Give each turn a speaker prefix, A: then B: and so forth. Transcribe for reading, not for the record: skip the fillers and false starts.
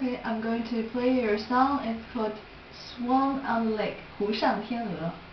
A: Okay, I'm going to play your song. It's called Swan on the Lake, 湖上天鹅.